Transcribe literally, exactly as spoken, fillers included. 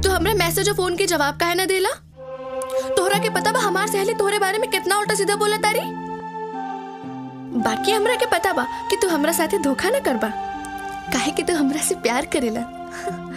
तू हमरा मैसेज और फोन के जवाब काहे ना देला? तोहरा के पता बा हमार सहेली तोहरे बारे में कितना उल्टा सीधा बोला तारी। बाकी हमरा के पता बा कि तू हमरा साथे धोखा ना करबा, काहे कि तू हमरा से प्यार करेला।